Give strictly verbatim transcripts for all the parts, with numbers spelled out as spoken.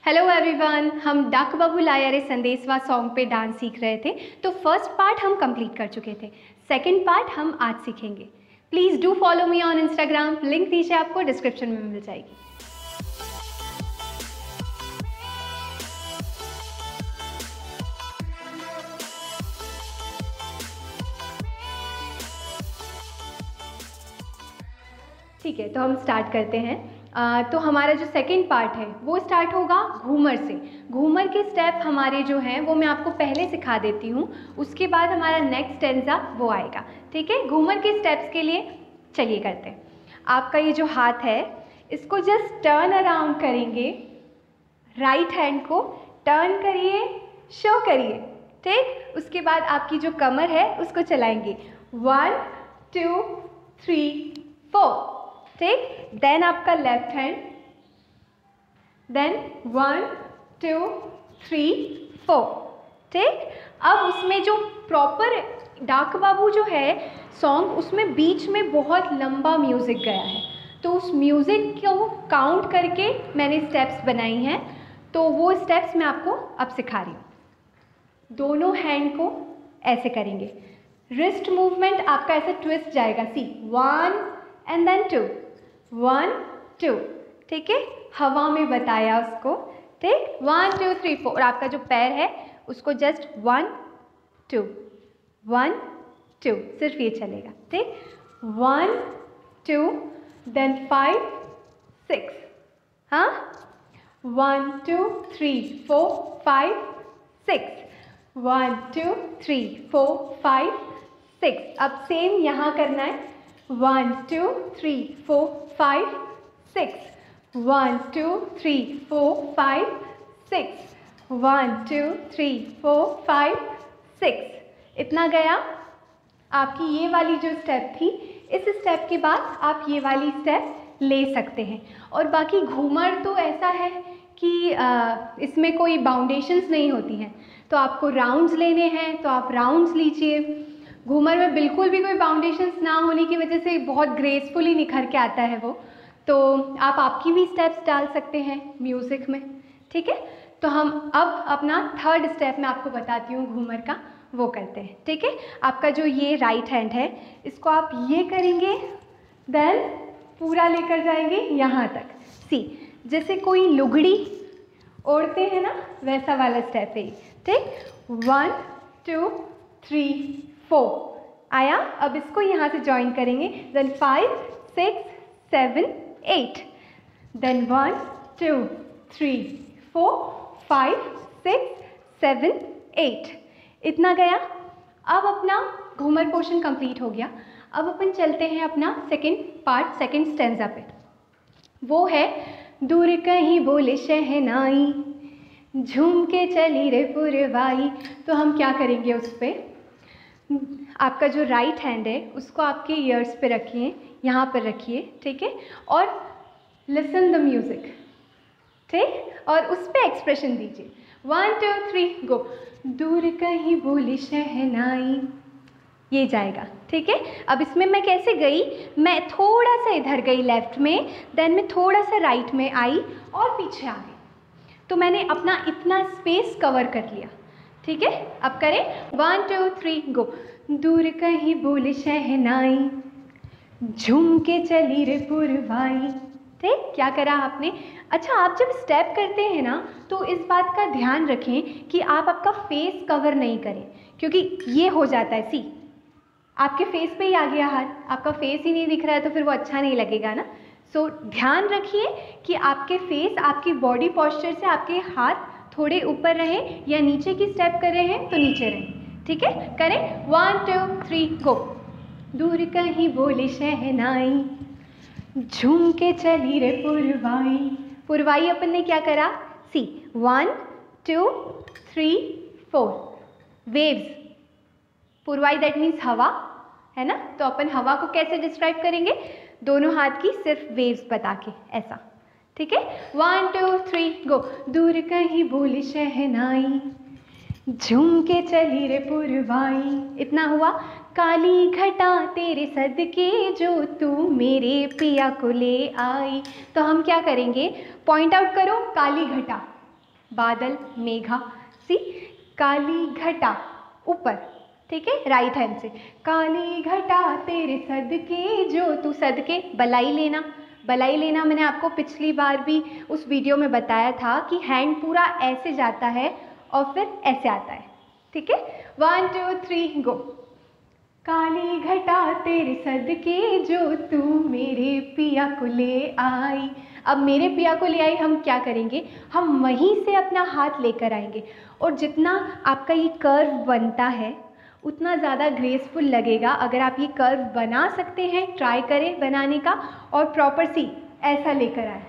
Hello everyone, हम डक बाबू लाया रे संदेशवा सॉन्ग पे डांस सीख रहे थे। तो फर्स्ट पार्ट हम कंप्लीट कर चुके थे, सेकंड पार्ट हम आज सीखेंगे। Please do follow me on Instagram, link नीचे आपको डिस्क्रिप्शन में मिल जाएगी। ठीक है, तो हम स्टार्ट करते हैं। आ, तो हमारा जो सेकंड पार्ट है वो स्टार्ट होगा घूमर से। घूमर के स्टेप हमारे जो हैं वो मैं आपको पहले सिखा देती हूँ, उसके बाद हमारा नेक्स्ट स्टेंजा वो आएगा। ठीक है, घूमर के स्टेप्स के लिए चलिए करते हैं। आपका ये जो हाथ है इसको जस्ट टर्न अराउंड करेंगे, राइट हैंड को टर्न करिए, शो करिए। ठीक, उसके बाद आपकी जो कमर है उसको चलाएंगे, वन टू थ्री फोर। ठीक, देन आपका left hand, then one two three four. ठीक, अब उसमें जो प्रॉपर डाक बाबू जो है सॉन्ग, उसमें बीच में बहुत लंबा म्यूज़िक गया है, तो उस म्यूज़िक को काउंट करके मैंने स्टेप्स बनाई हैं। तो वो स्टेप्स मैं आपको अब सिखा रही हूँ। दोनों हैंड को ऐसे करेंगे, रिस्ट मूवमेंट आपका ऐसे ट्विस्ट जाएगा, see one and then two, one two. ठीक है, हवा में बताया उसको। ठीक, वन टू थ्री फोर। और आपका जो पैर है उसको just one two one two, सिर्फ ये चलेगा। ठीक, one two then five six, हाँ, one two three four five six, one two three four five six. अब सेम यहाँ करना है, one two three four five six, one two three four five six, one two three four five six. इतना गया। आपकी ये वाली जो स्टेप थी, इस स्टेप के बाद आप ये वाली स्टेप ले सकते हैं। और बाकी घूमर तो ऐसा है कि आ, इसमें कोई बाउंडेशंस नहीं होती हैं, तो आपको राउंड्स लेने हैं तो आप राउंड्स लीजिए। घूमर में बिल्कुल भी कोई बाउंडेशंस ना होने की वजह से बहुत ग्रेसफुली निखर के आता है वो, तो आप आपकी भी स्टेप्स डाल सकते हैं म्यूज़िक में। ठीक है, तो हम अब अपना थर्ड स्टेप मैं आपको बताती हूँ घूमर का, वो करते हैं। ठीक है, आपका जो ये राइट हैंड है इसको आप ये करेंगे, देन पूरा लेकर जाएंगे यहाँ तक, सी जैसे कोई लुगड़ी ओढ़ते हैं ना, वैसा वाला स्टेप है। ठीक, वन टू थ्री फोर आया। अब इसको यहाँ से ज्वाइन करेंगे, then five six seven eight, then one two three four five six seven eight. इतना गया। अब अपना घूमर पोर्शन कंप्लीट हो गया। अब अपन चलते हैं अपना सेकंड पार्ट, सेकंड स्टेंजा पे। वो है, दूर कहीं बोले शहनाई, झूम के चली रे पुरवाई। तो हम क्या करेंगे, उस पर आपका जो राइट हैंड है उसको आपके ईयर्स पे रखिए, यहाँ पर रखिए। ठीक है, और लिसन द म्यूज़िक। ठीक, और उस पर एक्सप्रेशन दीजिए, वन टू थ्री गो। दूर कहीं बोली शहनाई, ये जाएगा। ठीक है, अब इसमें मैं कैसे गई, मैं थोड़ा सा इधर गई लेफ्ट में, देन मैं थोड़ा सा राइट में आई और पीछे आ गई, तो मैंने अपना इतना स्पेस कवर कर लिया। ठीक है, अब करें, वन टू थ्री गो। दूर कहीं बोले शहनाई, झूम के चली रे पुरवाई। ठीक, क्या करा आपने। अच्छा, आप जब स्टेप करते हैं ना तो इस बात का ध्यान रखें कि आप आपका फेस कवर नहीं करें, क्योंकि ये हो जाता है, सी आपके फेस पे ही आ गया हाथ, आपका फेस ही नहीं दिख रहा है तो फिर वो अच्छा नहीं लगेगा ना। सो ध्यान रखिए कि आपके फेस, आपकी बॉडी पॉस्चर से आपके हाथ थोड़े ऊपर रहें, या नीचे की स्टेप कर रहे हैं तो नीचे रहें। ठीक है, करें, वन टू थ्री गो। दूर कहीं बोले शहनाई, झूम के चली रे पुरवाई। पुरवाई अपन ने क्या करा, see one two three four, waves. पुरवाई दैट मीन्स हवा है ना, तो अपन हवा को कैसे डिस्क्राइब करेंगे, दोनों हाथ की सिर्फ वेव्स बता के, ऐसा। ठीक है, वन टू थ्री गो। दूर कहीं बोली शहनाई, झूम के चली रे पुरवाई। इतना हुआ। काली घटा तेरे सदके जो तू मेरे पिया को ले आई। तो हम क्या करेंगे, पॉइंट आउट करो, काली घटा। बादल मेघा, सी काली घटा ऊपर, ठीक है, राइट हैंड से काली घटा तेरे सदके जो तू, सदके बलाई लेना, बलाई लेना मैंने आपको पिछली बार भी उस वीडियो में बताया था कि हैंड पूरा ऐसे जाता है और फिर ऐसे आता है, ठीक है। One two three go. काली घटा तेरे सदके जो तू मेरे पिया को ले आई। अब मेरे पिया को ले आई हम क्या करेंगे, हम वहीं से अपना हाथ लेकर आएंगे और जितना आपका ये कर्व बनता है उतना ज़्यादा ग्रेसफुल लगेगा। अगर आप ये कर्व बना सकते हैं, ट्राई करें बनाने का और प्रॉपर सी ऐसा लेकर आए,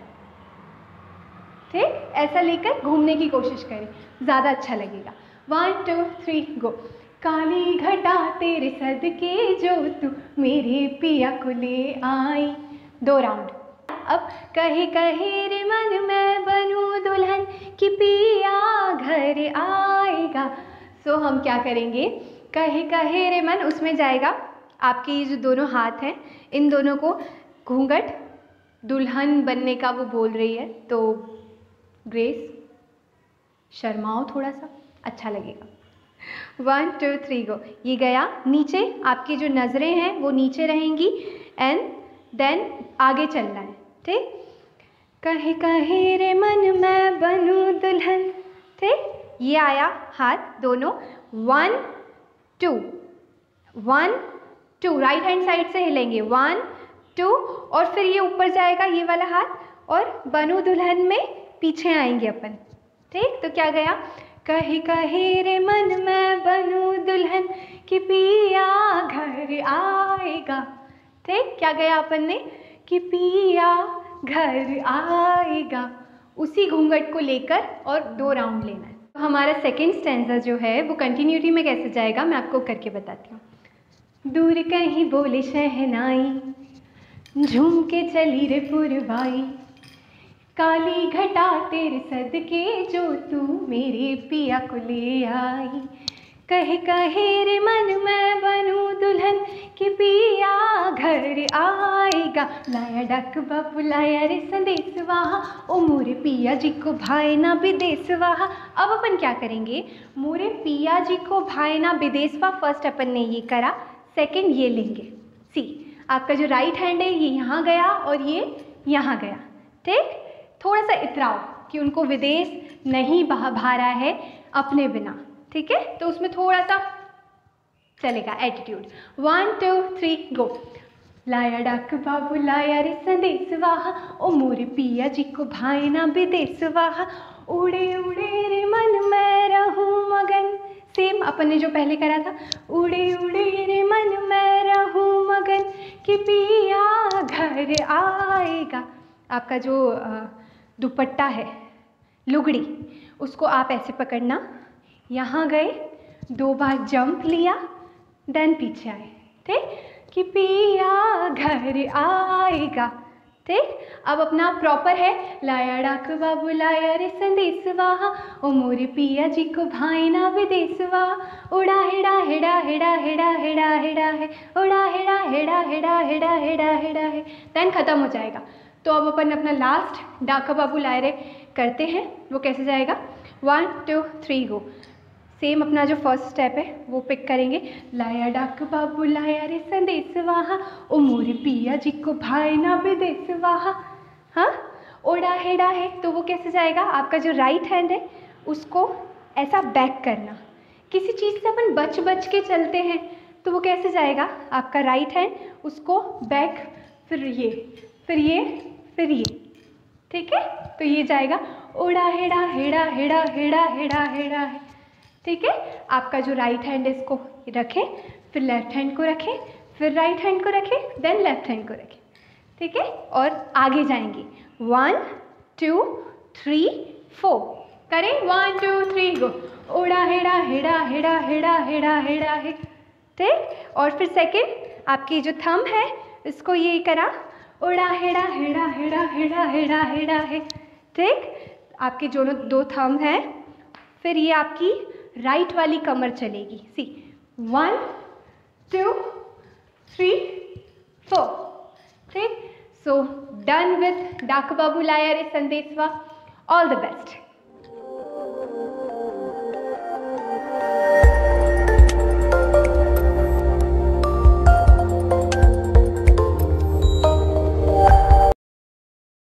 ठीक, ऐसा लेकर घूमने की कोशिश करें, ज़्यादा अच्छा लगेगा। One two three go. काली घटा तेरे सदके जो तू मेरे पिया को ले आई। दो राउंड। अब कहे कहे रे मन मैं बनूं दुल्हन कि पिया घर आएगा। सो so, हम क्या करेंगे, कहे कहे रे मन, उसमें जाएगा आपके ये जो दोनों हाथ हैं, इन दोनों को घूंघट, दुल्हन बनने का वो बोल रही है, तो ग्रेस शर्माओ थोड़ा सा, अच्छा लगेगा। One two three go. ये गया नीचे, आपकी जो नज़रें हैं वो नीचे रहेंगी एंड देन आगे चलना है, ठीक। कहे कहे रे मन मैं बनूं दुल्हन, ठीक, ये आया हाथ दोनों, one two, one two, right hand side से हिलेंगे, वन टू, और फिर ये ऊपर जाएगा ये वाला हाथ और बनूं दुल्हन में पीछे आएंगे अपन, ठीक। तो क्या गया, कहे कहे रे मन मैं बनूं दुल्हन कि पिया घर आएगा, ठीक। क्या गया अपन ने कि पिया घर आएगा। उसी घूंघट को लेकर और दो राउंड लेना है। तो हमारा सेकेंड स्टैंजा जो है वो कंटिन्यूटी में कैसे जाएगा मैं आपको करके बताती हूँ। दूर कहीं बोले शहनाई, झूम के चली रे पुरवाई, काली घटा तेरे सदके जो तू मेरे पिया को ले आई। कहे कहे रे मन मैं बनूं दुल्हन कि पिया घर आएगा, लाया डक बाबू लाया रे संदेशवा, ओ मोरे पिया जी को भाई ना विदेशवा। अब अपन क्या करेंगे, मोरे पिया जी को भाई ना विदेशवा, फर्स्ट अपन ने ये करा, सेकंड ये लेंगे, सी आपका जो राइट हैंड है ये यहाँ गया और ये यहाँ गया, ठीक। थोड़ा सा इतराओ कि उनको विदेश नहीं भा भा रहा है अपने बिना, ठीक है, तो उसमें थोड़ा सा चलेगा attitude. One two three go. लाया डाक बाबू लाया रे संदेशवा, ओ मोरे पिया जी को भाई ना विदेशवा, उड़े उड़े रे मन मैं रहूं मगन, सेम अपन ने जो पहले करा था, उड़े उड़े रे मन मैं रहूं मगन कि पिया घर आएगा। आपका जो दुपट्टा है, लुगड़ी, उसको आप ऐसे पकड़ना, यहाँ गए, दो बार जंप लिया, देन पीछे आए, ठीक, कि पिया घर आएगा, ठीक। अब अपना प्रॉपर है, लाया डाक बाबू लाया रे संदेशवा, ओ मोरे पिया जी को भाई ना विदेशवा, उड़ा हेड़ा हेड़ा हेड़ा हेड़ा हेड़ा हेड़ा है, उड़ा हेड़ा हेड़ा हेड़ा हेड़ा हेड़ा हेड़ा है, देन खत्म हो जाएगा। तो अब अपन अपना लास्ट डाका बाबू लाए रे करते हैं, वो कैसे जाएगा, one two three go. Same अपना जो फर्स्ट स्टेप है वो पिक करेंगे, लाया डाक बाबू लाया रे संदेशवा, ओ मोरे पिया जी को भाई ना विदेशवा, हाँ, ओड़ा हेड़ा है, तो वो कैसे जाएगा, आपका जो राइट हैंड है उसको ऐसा बैक करना, किसी चीज़ से अपन बच बच के चलते हैं तो वो कैसे जाएगा, आपका राइट हैंड उसको बैक, फिर ये फिर ये फिर ये, ठीक है, तो ये जाएगा ओड़ा हेड़ा हेड़ा हेड़ा हेड़ा हेड़ा हेड़ा है, ठीक है। आपका जो राइट हैंड है इसको रखें, फिर लेफ्ट हैंड को रखें, फिर राइट हैंड को रखें, देन लेफ्ट हैंड को रखें, ठीक है, और आगे जाएंगे, वन टू थ्री फोर, करें, वन टू थ्री गो, ओड़ा हेड़ा हेड़ा हेड़ा हेड़ा हेड़ा हेड़ा है, ठीक। और फिर सेकंड आपकी जो थंब है इसको ये करा, उड़ा हेड़ा हेड़ा हेड़ा हेड़ा हेड़ा हेड़ा है, ठीक। आपके जो दो थंब हैं, फिर ये आपकी राइट वाली कमर चलेगी, see one two three four, ठीक। सो डन विथ डाक बाबू लाया रे संदेशवा, ऑल द बेस्ट।